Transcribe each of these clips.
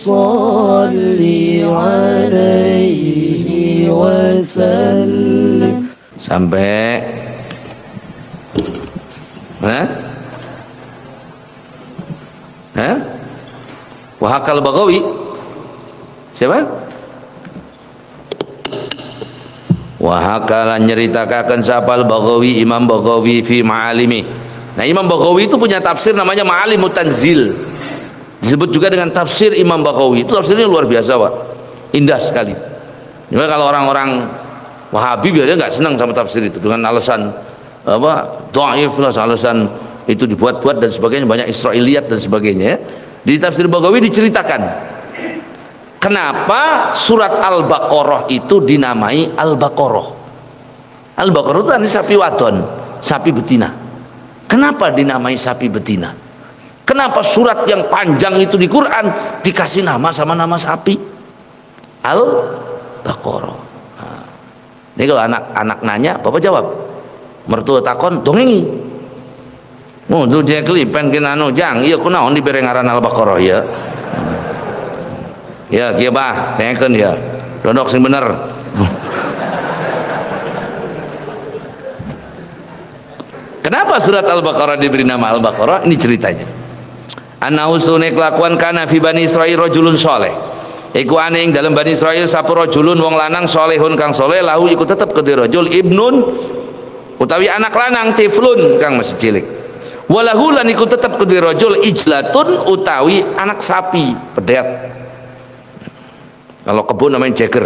salli alaihi wasallim. Sampai Wahakal Baghawi. Siapa? Wahakala nyeritakan sapal Baghawi, Imam Baghawi fi ma'alimi. Nah, Imam Baghawi itu punya tafsir namanya Ma'alimut Tanzil. Disebut juga dengan tafsir Imam Baghawi. Itu tafsirnya luar biasa, Pak. Indah sekali. Cuma kalau orang-orang Wahabi biasanya nggak senang sama tafsir itu dengan alasan dhaif lah, alasan itu dibuat-buat dan sebagainya, banyak Israiliyat dan sebagainya. Di tafsir Baghawi diceritakan kenapa surat Al-Baqarah itu dinamai Al-Baqarah. Al-Baqarah itu artinya sapi wadon, sapi betina. Kenapa dinamai sapi betina? Kenapa surat yang panjang itu di Quran dikasih nama sama nama sapi? Al-Baqarah. Nah, ini kalau anak-anak nanya, Bapak jawab. Mertua takon dongengi. Oh, tu je kelipen kena anu jang, iya kunaon dibere ngaran Al-Baqarah ya. Ya, kieu bah, tanyakeun ya. Dodok sing bener. Kenapa surat Al-Baqarah diberi nama Al-Baqarah? Ini ceritanya. Annahu sunek lakuan kana fi Bani Israil rajulun saleh. Iku aning dalam Bani Israil sapa rajulun wong lanang salehun kang saleh lahu iku tetep kedhe rajul ibnun utawi anak lanang tiflun kang masih cilik. Walahu lan iku tetep kedhe rajul ijlatun utawi anak sapi pedet. Kalau kebun namanya jager.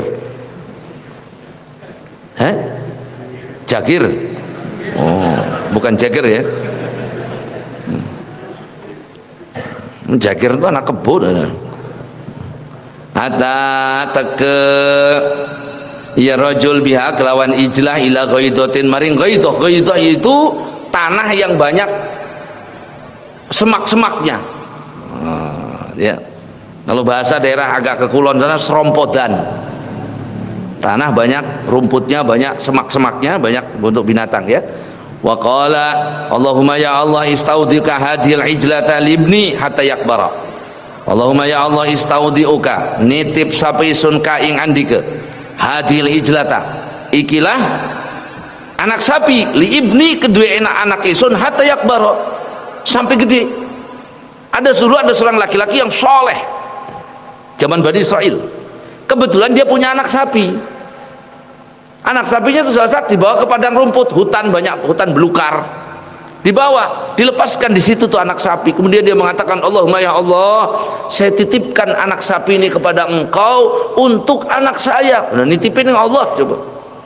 Jagir. Oh, bukan jager ya. Jagir itu anak kebun. Hatta teke ya rajul biha kelawan ijlah ila ghaidatin maring ghaidah. Ghaidah itu tanah yang banyak semak-semaknya. Ya. Kalau bahasa daerah agak ke kulon sana serompodan. Tanah banyak rumputnya, banyak semak-semaknya, banyak untuk binatang ya. Wa qala Allahumma ya Allah istaudika hadhil ijlata libni hatta yakbara. Allahumma ya Allah istaudiuka nitip sapi sun ka ing andike hadhil ijlata ikilah anak sapi li ibni kedua anak isun hatta yakbara sampai gede. Ada seorang laki-laki yang soleh zaman Bani Israel, kebetulan dia punya anak sapi. Anak sapinya itu salah satu dibawa ke padang rumput, hutan banyak, hutan belukar, dibawa, dilepaskan di situ tuh anak sapi. Kemudian dia mengatakan, Allahumma ya Allah, saya titipkan anak sapi ini kepada engkau untuk anak saya. Nah, nitipin yang Allah coba.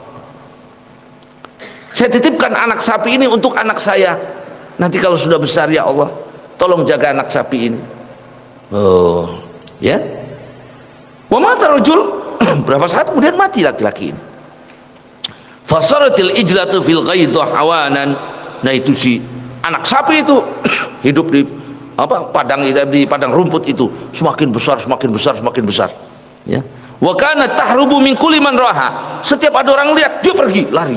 Saya titipkan anak sapi ini untuk anak saya. Nanti kalau sudah besar ya Allah, tolong jaga anak sapi ini. Oh, ya. Wa mata rajul, berapa saat kemudian mati laki-laki ini. Fasaratil ijlatu fil ghaidah awanan. Nah, itu si anak sapi itu hidup di padang rumput itu semakin besar ya. Wa kana tahrubu min kulli man raha. Setiap ada orang lihat dia pergi lari.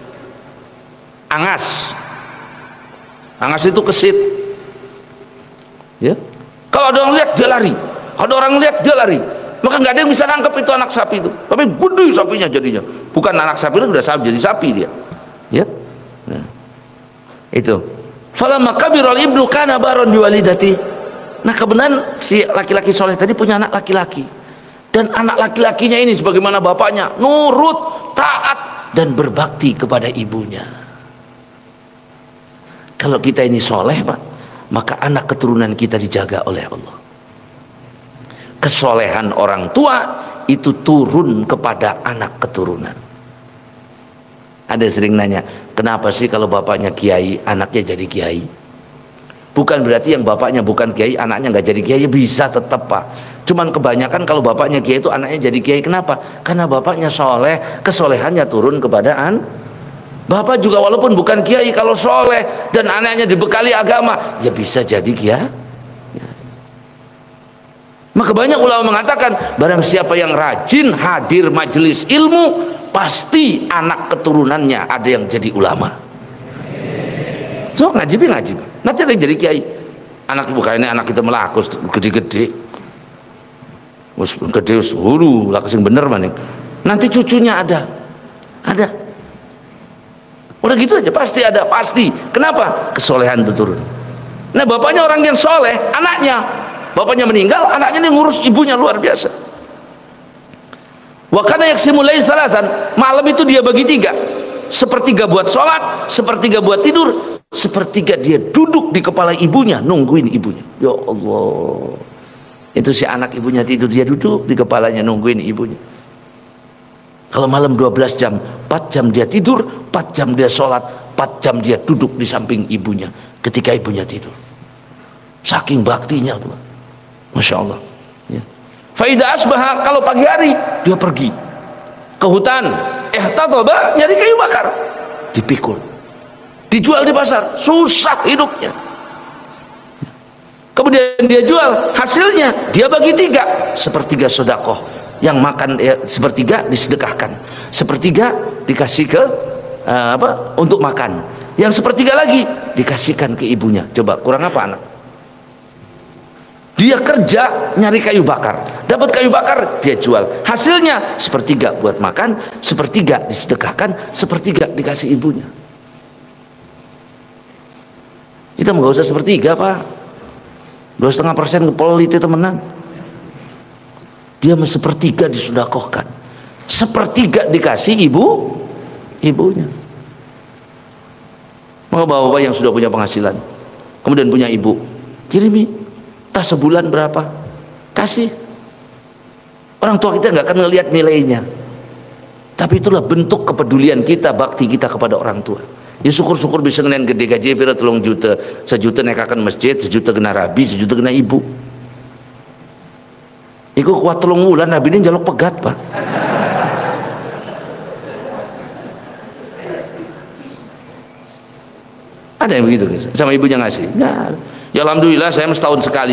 Angas itu kesit ya. Kalau ada orang lihat dia lari, kalau ada orang lihat dia lari, maka nggak ada yang bisa nangkep itu anak sapi itu. Tapi gede sapinya jadinya, bukan anak sapi itu udah jadi sapi dia ya. Nah, itu falamma kabiral ibnu kana baron biwalidati. Nah, kebenaran si laki-laki soleh tadi punya anak laki-laki, dan anak laki-lakinya ini sebagaimana bapaknya nurut, taat dan berbakti kepada ibunya. Kalau kita ini soleh Pak, maka anak keturunan kita dijaga oleh Allah. Kesolehan orang tua itu turun kepada anak keturunan. Ada sering nanya, kenapa sih kalau bapaknya kiai anaknya jadi kiai? Bukan berarti yang bapaknya bukan kiai anaknya nggak jadi kiai, bisa tetap Pak. Cuman kebanyakan kalau bapaknya kiai itu anaknya jadi kiai. Kenapa? Karena bapaknya soleh, kesolehannya turun kepada bapak juga walaupun bukan kiai, kalau soleh dan anaknya dibekali agama, ya bisa jadi kiai. Maka banyak ulama mengatakan, barang siapa yang rajin hadir majelis ilmu, pasti anak keturunannya ada yang jadi ulama. So ngaji, nanti ada yang jadi kiai. Anak bukannya anak kita melakus gede-gede. Wis gede wis hulu lah sing bener maning. Nanti cucunya ada. Udah gitu aja pasti ada, pasti. Kenapa? Kesolehan itu turun. Nah, bapaknya orang yang soleh, anaknya bapaknya meninggal, anaknya ini ngurus ibunya luar biasa. Wa kana yaqsimu lail salasan, malam itu dia bagi tiga. Sepertiga buat sholat, sepertiga buat tidur, sepertiga dia duduk di kepala ibunya nungguin ibunya. Ya Allah, itu si anak ibunya tidur, dia duduk di kepalanya nungguin ibunya. Kalau malam 12 jam, 4 jam dia tidur, 4 jam dia sholat, 4 jam dia duduk di samping ibunya ketika ibunya tidur. Saking baktinya tuh, Masya Allah ya. Faidah asbah, kalau pagi hari dia pergi ke hutan, ihtatoba, nyari kayu bakar, dipikul, dijual di pasar, susah hidupnya. Kemudian dia jual, hasilnya dia bagi tiga, sepertiga sodakoh, yang makan sepertiga disedekahkan, sepertiga dikasih ke untuk makan, yang sepertiga lagi dikasihkan ke ibunya. Coba kurang apa anak? Dia kerja nyari kayu bakar, dapat kayu bakar dia jual, hasilnya sepertiga buat makan, sepertiga disedekahkan, sepertiga dikasih ibunya. Kita nggak usah sepertiga Pak, 2,5% ngepol itu temenan. Dia sepertiga disedekahkan, sepertiga dikasih ibunya. Mau bapak yang sudah punya penghasilan, kemudian punya ibu, kirimi tas sebulan berapa, kasih. Orang tua kita nggak akan ngelihat nilainya, tapi itulah bentuk kepedulian kita, bakti kita kepada orang tua. Ya syukur-syukur bisa ngenen gede gaji pira 3 juta, 1 juta nekakan masjid, 1 juta kena rabi, 1 juta kena ibu. Iku kuat 3 wulan rabi ini njaluk pegat Pak. Ada yang begitu sama ibunya ngasih. Ya alhamdulillah saya setahun sekali.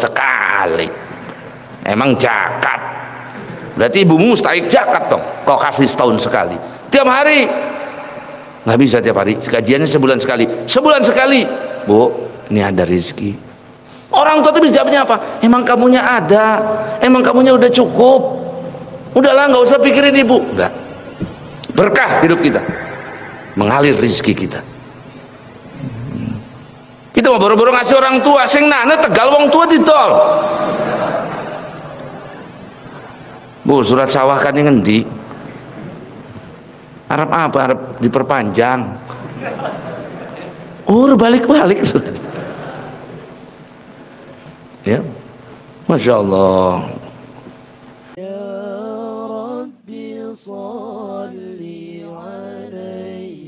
Emang zakat. Berarti ibumu mustahik zakat dong. Kau kasih setahun sekali. Tiap hari. Nggak bisa tiap hari. Kajiannya sebulan sekali. Sebulan sekali. Bu, ini ada rezeki. Orang tua itu jawabnya apa? Emang kamunya ada. Emang kamunya udah cukup. Udahlah nggak usah pikirin ibu. Enggak. Berkah hidup kita. Mengalir rezeki kita. Kita mau boro-boro ngasih orang tua, sing nane tegal wong tua didol. Bu, surat sawah kan yang ngendi? Arab apa? Arab diperpanjang. Balik-balik surat. Ya, Masya Allah. Ya Rabbi salli alaihi